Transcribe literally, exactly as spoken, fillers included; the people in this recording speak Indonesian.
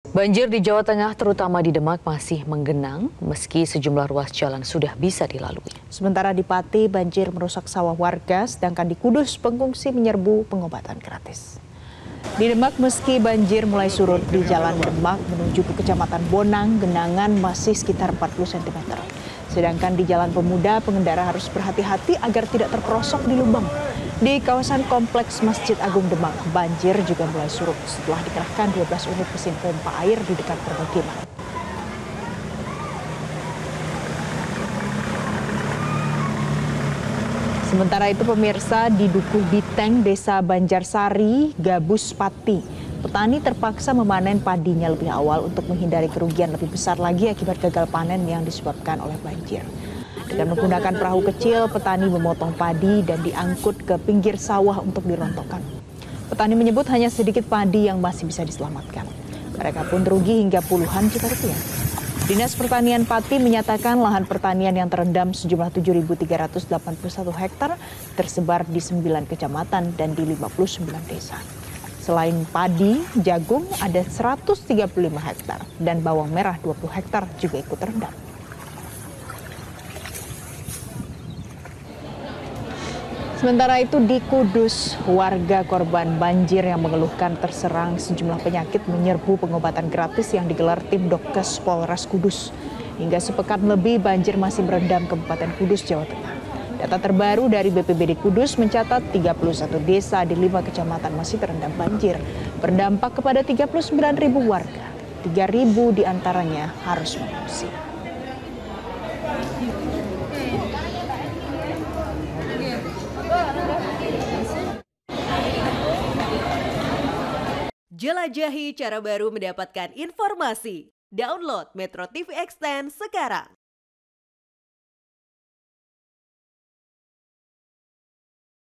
Banjir di Jawa Tengah terutama di Demak masih menggenang meski sejumlah ruas jalan sudah bisa dilalui. Sementara di Pati banjir merusak sawah warga, sedangkan di Kudus pengungsi menyerbu pengobatan gratis. Di Demak meski banjir mulai surut di jalan Demak menuju ke Kecamatan Bonang, genangan masih sekitar empat puluh sentimeter. Sedangkan di Jalan Pemuda pengendara harus berhati-hati agar tidak terperosok di lubang. Di kawasan Kompleks Masjid Agung Demak, banjir juga mulai surut setelah dikerahkan dua belas unit mesin pompa air di dekat permukiman. Sementara itu pemirsa, di Dukuh Biteng, Desa Banjarsari, Gabus Pati, petani terpaksa memanen padinya lebih awal untuk menghindari kerugian lebih besar lagi akibat gagal panen yang disebabkan oleh banjir. Dengan menggunakan perahu kecil, petani memotong padi dan diangkut ke pinggir sawah untuk dirontokkan. Petani menyebut hanya sedikit padi yang masih bisa diselamatkan. Mereka pun rugi hingga puluhan juta rupiah. Dinas Pertanian Pati menyatakan lahan pertanian yang terendam sejumlah tujuh ribu tiga ratus delapan puluh satu hektar tersebar di sembilan kecamatan dan di lima puluh sembilan desa. Selain padi, jagung ada seratus tiga puluh lima hektar dan bawang merah dua puluh hektar juga ikut terendam. Sementara itu di Kudus, warga korban banjir yang mengeluhkan terserang sejumlah penyakit menyerbu pengobatan gratis yang digelar tim Dokes Polres Kudus. Hingga sepekan lebih banjir masih merendam Kabupaten Kudus, Jawa Tengah. Data terbaru dari B P B D Kudus mencatat tiga puluh satu desa di lima kecamatan masih terendam banjir, berdampak kepada tiga puluh sembilan ribu warga. tiga ribu diantaranya harus mengungsi. Jelajahi cara baru mendapatkan informasi. Download Metro T V Extend sekarang.